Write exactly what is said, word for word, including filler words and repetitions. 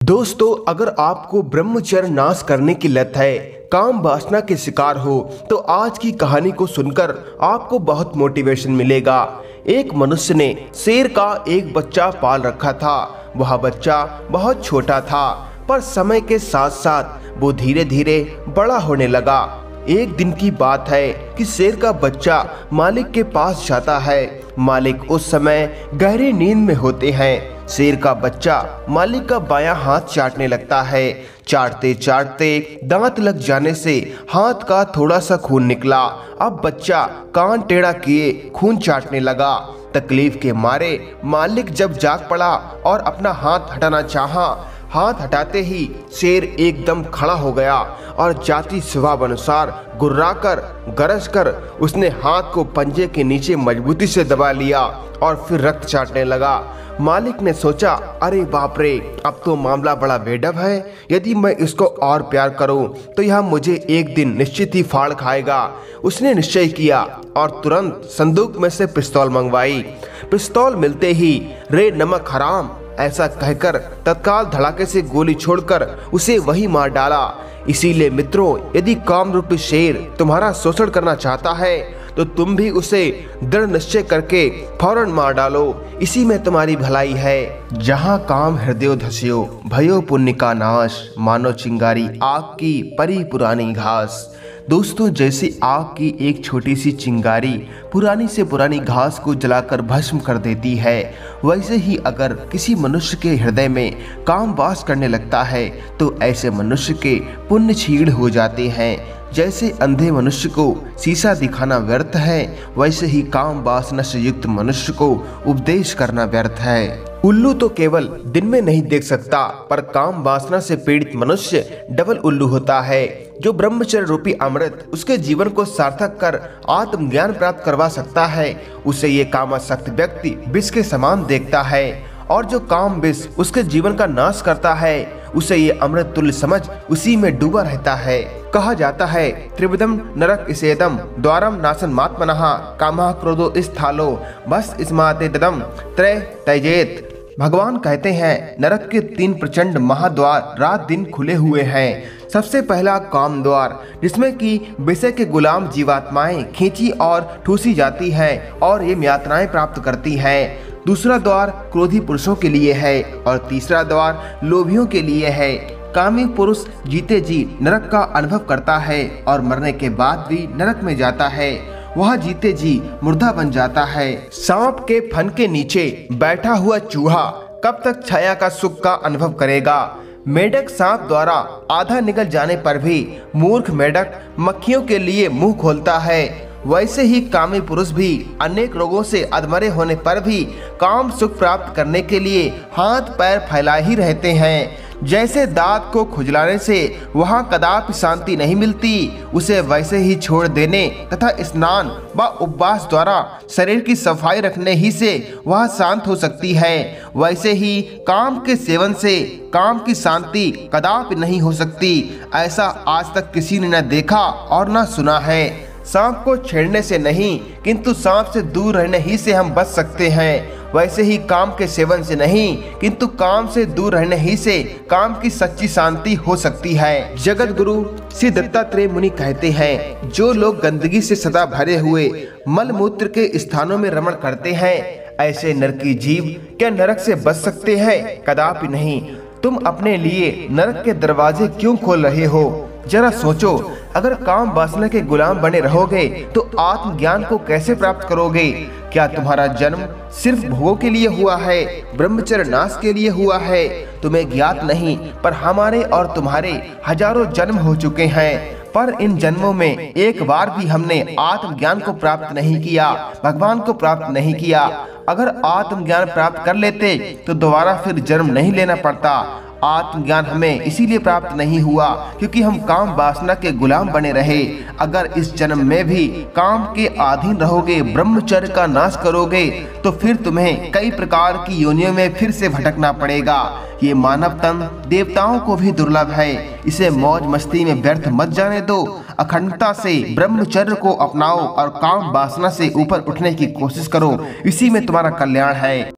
दोस्तों, अगर आपको ब्रह्मचर्य नाश करने की लत है, काम वासना के शिकार हो, तो आज की कहानी को सुनकर आपको बहुत मोटिवेशन मिलेगा। एक मनुष्य ने शेर का एक बच्चा पाल रखा था। वह बच्चा बहुत छोटा था, पर समय के साथ साथ वो धीरे धीरे बड़ा होने लगा। एक दिन की बात है कि शेर का बच्चा मालिक के पास जाता है। मालिक उस समय गहरी नींद में होते हैं। शेर का बच्चा मालिक का बायां हाथ चाटने लगता है। चाटते चाटते दांत लग जाने से हाथ का थोड़ा सा खून निकला। अब बच्चा कान टेढ़ा किए खून चाटने लगा। तकलीफ के मारे मालिक जब जाग पड़ा और अपना हाथ हटाना चाहा, हाथ हटाते ही शेर एकदम खड़ा हो गया और जाति स्वभाव अनुसार गुर्राकर गरज कर उसने हाथ को पंजे के नीचे मजबूती से दबा लिया और फिर रक्त चाटने लगा। मालिक ने सोचा, अरे बाप रे, अब तो मामला बड़ा बेढब है। यदि मैं इसको और प्यार करूं तो यह मुझे एक दिन निश्चित ही फाड़ खाएगा। उसने निश्चय किया और तुरंत संदूक में से पिस्तौल मंगवाई। पिस्तौल मिलते ही, रे नमक हराम, ऐसा कहकर तत्काल धड़ाके से गोली छोड़कर उसे वही मार डाला। इसीलिए मित्रों, यदि काम रूपी शेर तुम्हारा शोषण करना चाहता है तो तुम भी उसे दृढ़ निश्चय करके फौरन मार डालो। इसी में तुम्हारी भलाई है। जहाँ काम हृदय धस्यो, भयो पुण्य का नाश, मानो चिंगारी आग की परी पुरानी घास। दोस्तों, जैसे आग की एक छोटी सी चिंगारी पुरानी से पुरानी घास को जलाकर भस्म कर देती है, वैसे ही अगर किसी मनुष्य के हृदय में काम वास करने लगता है तो ऐसे मनुष्य के पुण्य क्षीण हो जाते हैं। जैसे अंधे मनुष्य को शीशा दिखाना व्यर्थ है, वैसे ही काम वासना से युक्त मनुष्य को उपदेश करना व्यर्थ है। उल्लू तो केवल दिन में नहीं देख सकता, पर काम वासना से पीड़ित मनुष्य डबल उल्लू होता है। जो ब्रह्मचर्य रूपी अमृत उसके जीवन को सार्थक कर आत्मज्ञान प्राप्त करवा सकता है, उसे ये कामासक्त व्यक्ति विष के समान देखता है। और जो काम विष उसके जीवन का नाश करता है, उसे ये अमृत तुल्य समझ उसी में डूबा रहता है। कहा जाता है, त्रिविधम नरक इसेदम द्वारम नासन मात्मनः कामः क्रोधो स्थालो बस स्माते ददम त्रय तैजेत। भगवान कहते हैं, नरक के तीन प्रचंड महाद्वार रात दिन खुले हुए हैं। सबसे पहला काम द्वार, जिसमें कि विषय के गुलाम जीवात्माएं खींची और ठूसी जाती हैं और ये यातनाएं प्राप्त करती हैं। दूसरा द्वार क्रोधी पुरुषों के लिए है और तीसरा द्वार लोभियों के लिए है। कामी पुरुष जीते जी नरक का अनुभव करता है और मरने के बाद भी नरक में जाता है। वह जीते जी मुर्दा बन जाता है। सांप के फन के नीचे बैठा हुआ चूहा कब तक छाया का सुख का अनुभव करेगा। मेढक सांप द्वारा आधा निकल जाने पर भी मूर्ख मेढक मक्खियों के लिए मुंह खोलता है। वैसे ही कामी पुरुष भी अनेक रोगों से अधमरे होने पर भी काम सुख प्राप्त करने के लिए हाथ पैर फैला ही रहते हैं। जैसे दांत को खुजलाने से वहाँ कदापि शांति नहीं मिलती, उसे वैसे ही छोड़ देने तथा स्नान व उपवास द्वारा शरीर की सफाई रखने ही से वह शांत हो सकती है। वैसे ही काम के सेवन से काम की शांति कदापि नहीं हो सकती। ऐसा आज तक किसी ने न देखा और न सुना है। सांप को छेड़ने से नहीं, किंतु सांप से दूर रहने ही से हम बच सकते हैं। वैसे ही काम के सेवन से नहीं, किंतु काम से दूर रहने ही से काम की सच्ची शांति हो सकती है। जगत गुरु श्री दत्तात्रेय मुनि कहते हैं, जो लोग गंदगी से सदा भरे हुए मल मूत्र के स्थानों में रमण करते हैं, ऐसे नरकी जीव क्या नरक से बच सकते हैं? कदापि नहीं। तुम अपने लिए नरक के दरवाजे क्यों खोल रहे हो? जरा सोचो, अगर काम वासना के गुलाम बने रहोगे तो आत्मज्ञान को कैसे प्राप्त करोगे? क्या तुम्हारा जन्म सिर्फ भोगों के लिए हुआ है, ब्रह्मचर्य नाश के लिए हुआ है? तुम्हें ज्ञात नहीं, पर हमारे और तुम्हारे हजारों जन्म हो चुके हैं, पर इन जन्मों में एक बार भी हमने आत्मज्ञान को प्राप्त नहीं किया, भगवान को प्राप्त नहीं किया। अगर आत्मज्ञान प्राप्त कर लेते तो दोबारा फिर जन्म नहीं लेना पड़ता। आत्मज्ञान हमें इसीलिए प्राप्त नहीं हुआ क्योंकि हम काम वासना के गुलाम बने रहे। अगर इस जन्म में भी काम के अधीन रहोगे, ब्रह्मचर्य का नाश करोगे, तो फिर तुम्हें कई प्रकार की योनियों में फिर से भटकना पड़ेगा। ये मानव तन देवताओं को भी दुर्लभ है। इसे मौज मस्ती में व्यर्थ मत जाने दो। अखंडता से ब्रह्मचर्य को अपनाओ और काम वासना से ऊपर उठने की कोशिश करो। इसी में तुम्हारा कल्याण है।